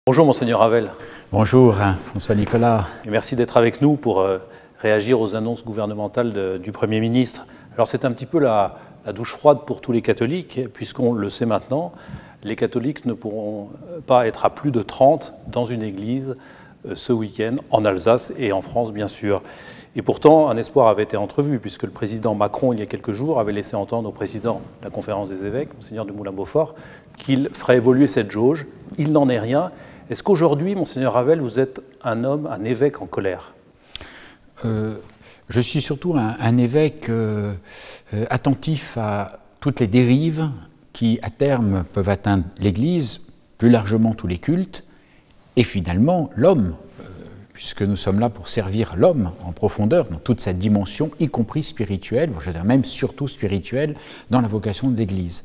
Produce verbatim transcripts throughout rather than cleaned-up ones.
Bonjour Monseigneur Ravel. Bonjour François Nicolas. Et merci d'être avec nous pour euh, réagir aux annonces gouvernementales de, du Premier ministre. Alors c'est un petit peu la, la douche froide pour tous les catholiques, puisqu'on le sait maintenant, les catholiques ne pourront pas être à plus de trente dans une église euh, ce week-end, en Alsace et en France bien sûr. Et pourtant, un espoir avait été entrevu, puisque le président Macron, il y a quelques jours, avait laissé entendre au président de la Conférence des évêques, Monseigneur de Moulin-Beaufort, qu'il ferait évoluer cette jauge. Il n'en est rien. Est-ce qu'aujourd'hui, Monseigneur Ravel, vous êtes un homme, un évêque en colère ? euh, Je suis surtout un, un évêque euh, euh, attentif à toutes les dérives qui, à terme, peuvent atteindre l'Église, plus largement tous les cultes, et finalement l'homme, euh, puisque nous sommes là pour servir l'homme en profondeur, dans toute sa dimension, y compris spirituelle, je dirais même surtout spirituelle, dans la vocation de l'Église.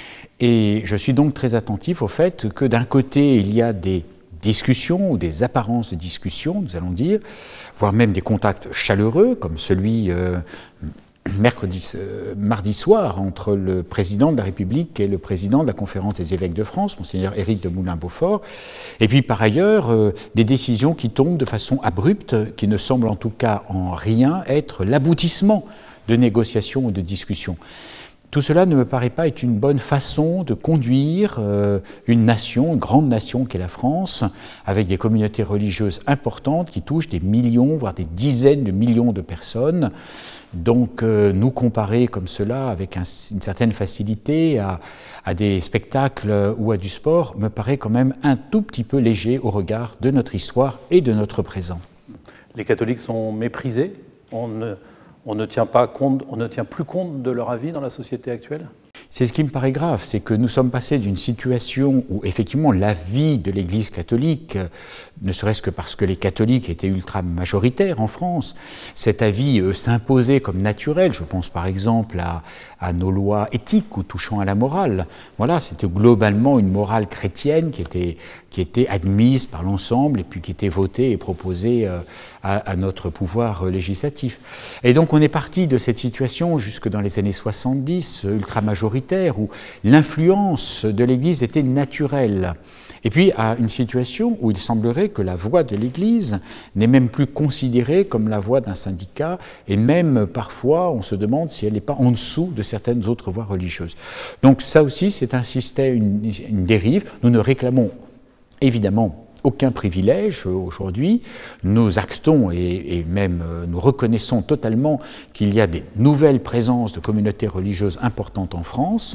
Et je suis donc très attentif au fait que d'un côté, il y a des discussions ou des apparences de discussion, nous allons dire, voire même des contacts chaleureux, comme celui euh, mercredi, euh, mardi soir entre le président de la République et le président de la Conférence des évêques de France, Monseigneur Éric de Moulin-Beaufort, et puis par ailleurs, euh, des décisions qui tombent de façon abrupte, qui ne semblent en tout cas en rien être l'aboutissement de négociations ou de discussions. Tout cela ne me paraît pas être une bonne façon de conduire euh, une nation, une grande nation qu'est la France, avec des communautés religieuses importantes qui touchent des millions, voire des dizaines de millions de personnes. Donc euh, nous comparer comme cela avec un, une certaine facilité à, à des spectacles ou à du sport me paraît quand même un tout petit peu léger au regard de notre histoire et de notre présent. Les catholiques sont méprisés. On ne... On ne tient pas compte, on ne tient plus compte de leur avis dans la société actuelle ? C'est ce qui me paraît grave, c'est que nous sommes passés d'une situation où effectivement l'avis de l'Église catholique, ne serait-ce que parce que les catholiques étaient ultra majoritaires en France, cet avis euh, s'imposait comme naturel. Je pense par exemple à, à nos lois éthiques ou touchant à la morale. Voilà, c'était globalement une morale chrétienne qui était, qui était admise par l'ensemble et puis qui était votée et proposée euh, à, à notre pouvoir euh, législatif. Et donc on est parti de cette situation jusque dans les années soixante-dix, euh, ultra majoritaire, où l'influence de l'Église était naturelle. Et puis à une situation où il semblerait que la voix de l'Église n'est même plus considérée comme la voix d'un syndicat, et même parfois on se demande si elle n'est pas en dessous de certaines autres voix religieuses. Donc ça aussi c'est un système, une, une dérive. Nous ne réclamons évidemment aucun privilège aujourd'hui. Nous actons et, et même euh, nous reconnaissons totalement qu'il y a des nouvelles présences de communautés religieuses importantes en France.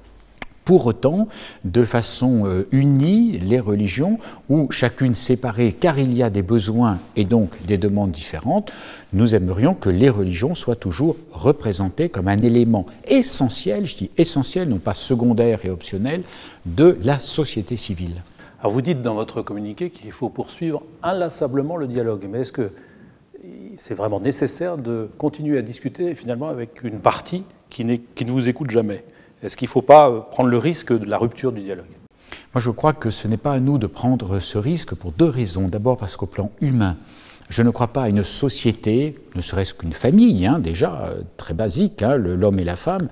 Pour autant, de façon euh, unie, les religions, ou chacune séparée, car il y a des besoins et donc des demandes différentes, nous aimerions que les religions soient toujours représentées comme un élément essentiel, je dis essentiel, non pas secondaire et optionnel, de la société civile. Alors vous dites dans votre communiqué qu'il faut poursuivre inlassablement le dialogue, mais est-ce que c'est vraiment nécessaire de continuer à discuter finalement avec une partie qui, n'est, qui ne vous écoute jamais ? Est-ce qu'il ne faut pas prendre le risque de la rupture du dialogue ? Moi je crois que ce n'est pas à nous de prendre ce risque pour deux raisons. D'abord parce qu'au plan humain, je ne crois pas à une société, ne serait-ce qu'une famille, hein, déjà très basique, hein, l'homme et la femme,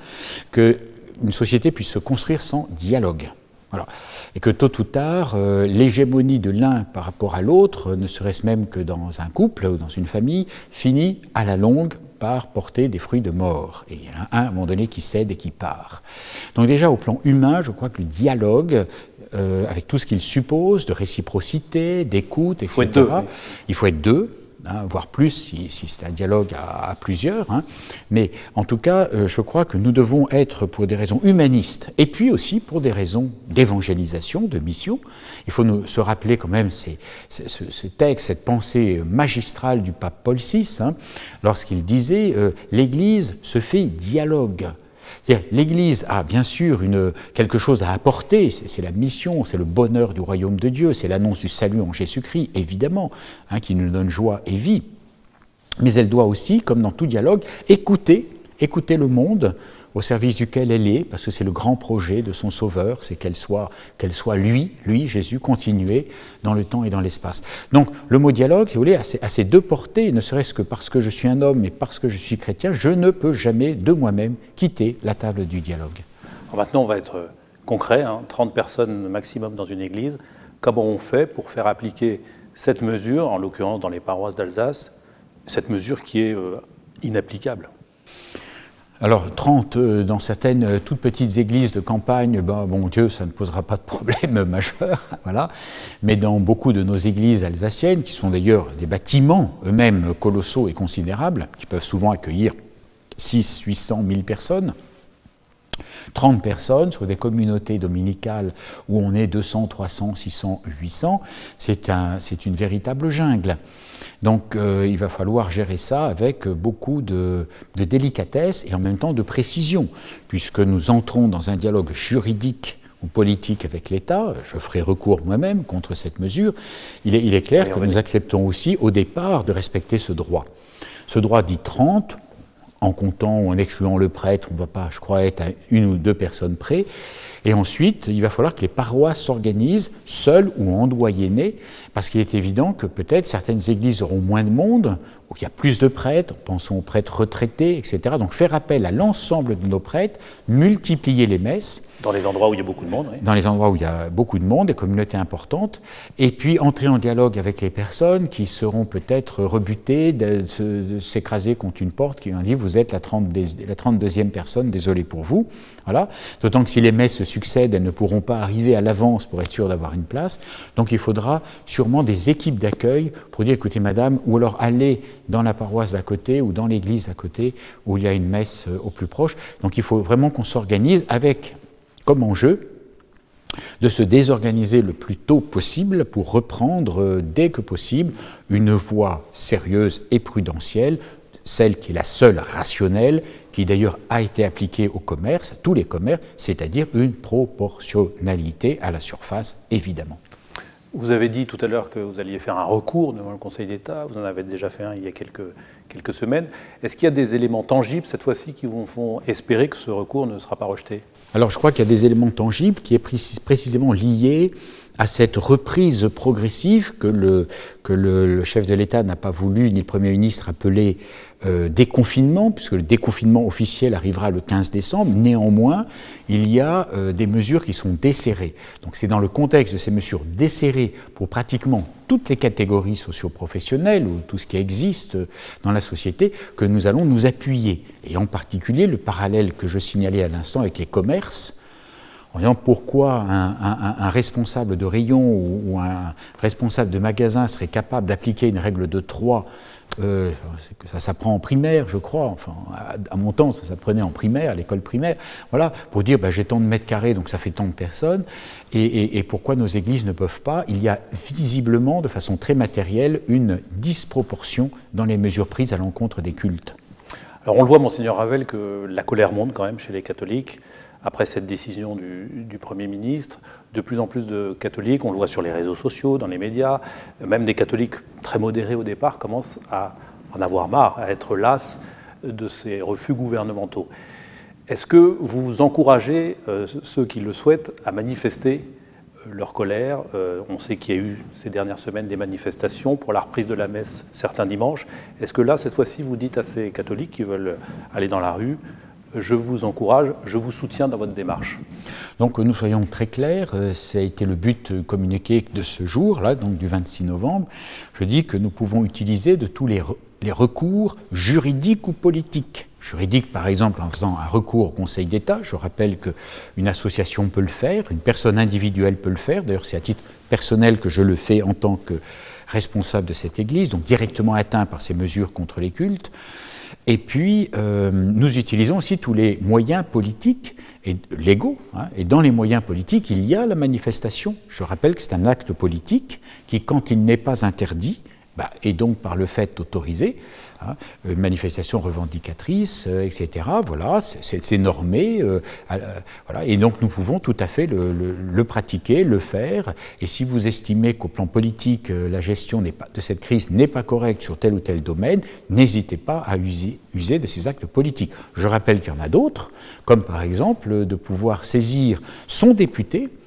qu'une société puisse se construire sans dialogue. Voilà. Et que tôt ou tard, euh, l'hégémonie de l'un par rapport à l'autre, ne serait-ce même que dans un couple ou dans une famille, finit à la longue par porter des fruits de mort. Et il y en a un à un moment donné qui cède et qui part. Donc déjà au plan humain, je crois que le dialogue, euh, avec tout ce qu'il suppose de réciprocité, d'écoute, et cetera, il faut être deux, oui. Il faut être deux. Hein, voire plus si, si c'est un dialogue à, à plusieurs, hein. Mais en tout cas, euh, je crois que nous devons être pour des raisons humanistes et puis aussi pour des raisons d'évangélisation, de mission. Il faut nous se rappeler quand même ces, ces, ce, ce texte, cette pensée magistrale du pape Paul six, hein, lorsqu'il disait euh, « l'Église se fait dialogue ». L'Église a bien sûr une, quelque chose à apporter, c'est la mission, c'est le bonheur du royaume de Dieu, c'est l'annonce du salut en Jésus-Christ, évidemment, hein, qui nous donne joie et vie. Mais elle doit aussi, comme dans tout dialogue, écouter, écouter le monde au service duquel elle est, parce que c'est le grand projet de son Sauveur, c'est qu'elle soit, qu'elle soit lui, lui, Jésus, continué dans le temps et dans l'espace. Donc le mot dialogue, si vous voulez, a ces, a ces deux portées, ne serait-ce que parce que je suis un homme et parce que je suis chrétien, je ne peux jamais de moi-même quitter la table du dialogue. Alors maintenant, on va être concret, hein, trente personnes maximum dans une église. comment on fait pour faire appliquer cette mesure, en l'occurrence dans les paroisses d'Alsace, cette mesure qui est euh, inapplicable? Alors, trente euh, dans certaines euh, toutes petites églises de campagne, ben, bon Dieu, ça ne posera pas de problème majeur, voilà. Mais dans beaucoup de nos églises alsaciennes, qui sont d'ailleurs des bâtiments eux-mêmes colossaux et considérables, qui peuvent souvent accueillir six, huit cents, mille personnes, trente personnes sur des communautés dominicales où on est deux cents, trois cents, six cents, huit cents, c'est un, c'est une véritable jungle. Donc euh, il va falloir gérer ça avec beaucoup de, de délicatesse et en même temps de précision, puisque nous entrons dans un dialogue juridique ou politique avec l'État. Je ferai recours moi-même contre cette mesure. Il est, il est clair que nous acceptons aussi au départ de respecter ce droit. Ce droit dit trente, en comptant ou en excluant le prêtre, on ne va pas, je crois, être à une ou deux personnes près. Et ensuite, il va falloir que les paroisses s'organisent seules ou en doyenné, parce qu'il est évident que peut-être certaines églises auront moins de monde, ou qu'il y a plus de prêtres, pensons aux prêtres retraités, et cetera. Donc faire appel à l'ensemble de nos prêtres, multiplier les messes. Dans les endroits où il y a beaucoup de monde, oui. Dans les endroits où il y a beaucoup de monde, des communautés importantes, et puis entrer en dialogue avec les personnes qui seront peut-être rebutées, de, de, de s'écraser contre une porte, qui vont dire vous êtes la, trente-deuxième, la trente-deuxième personne, désolé pour vous. Voilà. D'autant que si les messes se succèdent, elles ne pourront pas arriver à l'avance pour être sûres d'avoir une place. Donc il faudra sûrement des équipes d'accueil pour dire écoutez madame, ou alors allez dans la paroisse d'à côté ou dans l'église d'à côté où il y a une messe au plus proche. Donc il faut vraiment qu'on s'organise avec comme enjeu de se désorganiser le plus tôt possible pour reprendre dès que possible une voie sérieuse et prudentielle, celle qui est la seule rationnelle, qui d'ailleurs a été appliquée au commerce, à tous les commerces, c'est-à-dire une proportionnalité à la surface, évidemment. Vous avez dit tout à l'heure que vous alliez faire un recours devant le Conseil d'État, vous en avez déjà fait un il y a quelques, quelques semaines. Est-ce qu'il y a des éléments tangibles cette fois-ci qui vous font espérer que ce recours ne sera pas rejeté? Alors je crois qu'il y a des éléments tangibles qui est précisément liés à cette reprise progressive que le, que le, le chef de l'État n'a pas voulu, ni le Premier ministre, appeler euh, déconfinement, puisque le déconfinement officiel arrivera le quinze décembre. Néanmoins, il y a euh, des mesures qui sont desserrées. Donc c'est dans le contexte de ces mesures desserrées pour pratiquement toutes les catégories socio-professionnelles ou tout ce qui existe dans la société que nous allons nous appuyer. Et en particulier le parallèle que je signalais à l'instant avec les commerces, en disant pourquoi un, un, un responsable de rayon ou, ou un responsable de magasin serait capable d'appliquer une règle de trois, euh, ça s'apprend en primaire, je crois, enfin, à, à mon temps, ça s'apprenait en primaire, à l'école primaire, voilà, pour dire bah, j'ai tant de mètres carrés, donc ça fait tant de personnes, et, et, et pourquoi nos églises ne peuvent pas. Il y a visiblement, de façon très matérielle, une disproportion dans les mesures prises à l'encontre des cultes. Alors on le voit, Monseigneur Ravel, que la colère monte quand même chez les catholiques. Après cette décision du, du Premier ministre, de plus en plus de catholiques, on le voit sur les réseaux sociaux, dans les médias, même des catholiques très modérés au départ commencent à en avoir marre, à être las de ces refus gouvernementaux. Est-ce que vous encouragez euh, ceux qui le souhaitent à manifester euh, leur colère? euh, On sait qu'il y a eu ces dernières semaines des manifestations pour la reprise de la messe certains dimanches. Est-ce que là, cette fois-ci, vous dites à ces catholiques qui veulent aller dans la rue, je vous encourage, je vous soutiens dans votre démarche? Donc nous soyons très clairs, ça a été le but communiqué de ce jour-là, donc du vingt-six novembre. Je dis que nous pouvons utiliser de tous les, re les recours juridiques ou politiques. Juridique, par exemple, en faisant un recours au Conseil d'État. Je rappelle qu'une association peut le faire, une personne individuelle peut le faire. D'ailleurs, c'est à titre personnel que je le fais en tant que responsable de cette Église, donc directement atteint par ces mesures contre les cultes. Et puis, euh, nous utilisons aussi tous les moyens politiques et légaux. Hein, et dans les moyens politiques, il y a la manifestation. Je rappelle que c'est un acte politique qui, quand il n'est pas interdit, bah, est donc par le fait autorisé. Hein, une manifestation revendicatrice, euh, et cetera. Voilà, c'est normé. Euh, euh, voilà, et donc, nous pouvons tout à fait le, le, le pratiquer, le faire. Et si vous estimez qu'au plan politique, euh, la gestion n'est pas, de cette crise n'est pas correcte sur tel ou tel domaine, n'hésitez pas à user, user de ces actes politiques. Je rappelle qu'il y en a d'autres, comme par exemple de pouvoir saisir son député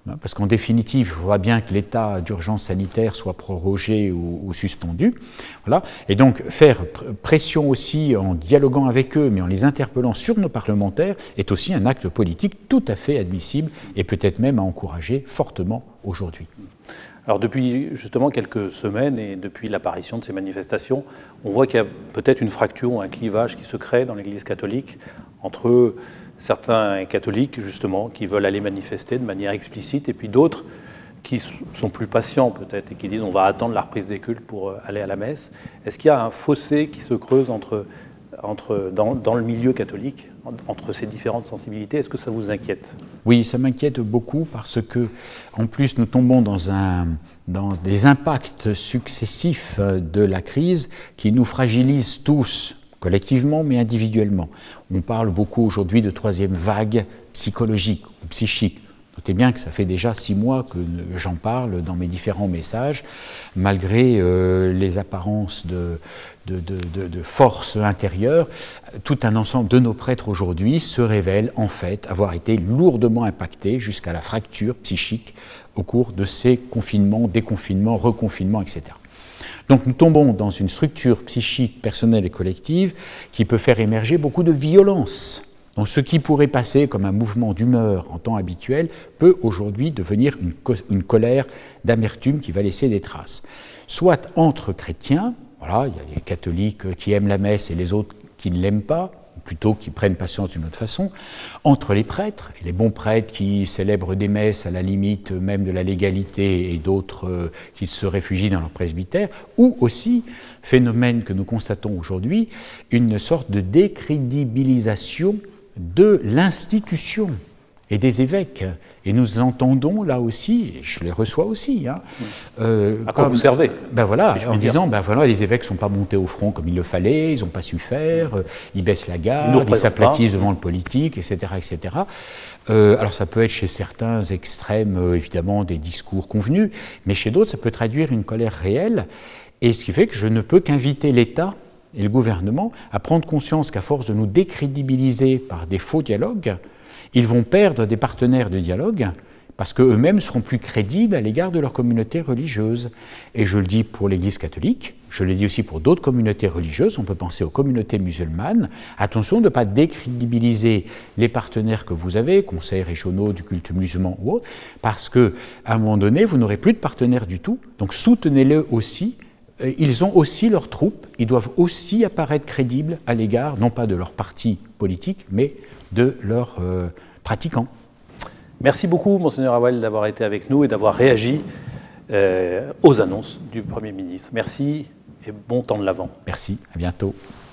Parce qu'en définitive, il faudra bien que l'état d'urgence sanitaire soit prorogé ou, ou suspendu. Voilà. Et donc faire pression aussi en dialoguant avec eux, mais en les interpellant sur nos parlementaires, est aussi un acte politique tout à fait admissible et peut-être même à encourager fortement aujourd'hui. Alors depuis justement quelques semaines et depuis l'apparition de ces manifestations, on voit qu'il y a peut-être une fracture ou un clivage qui se crée dans l'Église catholique entre certains catholiques justement qui veulent aller manifester de manière explicite et puis d'autres qui sont plus patients peut-être et qui disent on va attendre la reprise des cultes pour aller à la messe. Est-ce qu'il y a un fossé qui se creuse entre, entre, dans, dans le milieu catholique entre ces différentes sensibilités? Est-ce que ça vous inquiète? Oui, ça m'inquiète beaucoup parce que, en plus, nous tombons dans, un, dans des impacts successifs de la crise qui nous fragilisent tous, collectivement mais individuellement. On parle beaucoup aujourd'hui de troisième vague psychologique ou psychique. Notez bien que ça fait déjà six mois que j'en parle dans mes différents messages, malgré euh, les apparences de, de, de, de, de force intérieure. Tout un ensemble de nos prêtres aujourd'hui se révèle en fait avoir été lourdement impactés jusqu'à la fracture psychique au cours de ces confinements, déconfinements, reconfinements, et cetera. Donc nous tombons dans une structure psychique personnelle et collective qui peut faire émerger beaucoup de violence. Donc ce qui pourrait passer comme un mouvement d'humeur en temps habituel peut aujourd'hui devenir une, co une colère d'amertume qui va laisser des traces. Soit entre chrétiens, voilà, il y a les catholiques qui aiment la messe et les autres qui ne l'aiment pas, ou plutôt qui prennent patience d'une autre façon, entre les prêtres, et les bons prêtres qui célèbrent des messes à la limite même de la légalité et d'autres euh, qui se réfugient dans leur presbytère, ou aussi, phénomène que nous constatons aujourd'hui, une sorte de décrédibilisation de l'institution et des évêques. Et nous entendons là aussi, et je les reçois aussi. Hein, euh, à quoi comme, vous servez ben voilà, si en disant, ben voilà, les évêques ne sont pas montés au front comme il le fallait, ils n'ont pas su faire, ils baissent la garde, ils s'aplatissent devant le politique, et cetera et cetera. Euh, alors ça peut être chez certains extrêmes, euh, évidemment, des discours convenus, mais chez d'autres, ça peut traduire une colère réelle, et ce qui fait que je ne peux qu'inviter l'État et le gouvernement à prendre conscience qu'à force de nous décrédibiliser par des faux dialogues, ils vont perdre des partenaires de dialogue parce qu'eux-mêmes seront plus crédibles à l'égard de leur communauté religieuse. Et je le dis pour l'Église catholique, je le dis aussi pour d'autres communautés religieuses, on peut penser aux communautés musulmanes. Attention de ne pas décrédibiliser les partenaires que vous avez, conseils régionaux du culte musulman ou autres, parce qu'à un moment donné, vous n'aurez plus de partenaires du tout, donc soutenez-le aussi. Ils ont aussi leurs troupes, ils doivent aussi apparaître crédibles à l'égard, non pas de leur parti politique, mais de leurs euh, pratiquants. Merci beaucoup, Monseigneur Hawel, d'avoir été avec nous et d'avoir réagi euh, aux annonces du Premier ministre. Merci et bon temps de l'Avent. Merci, à bientôt.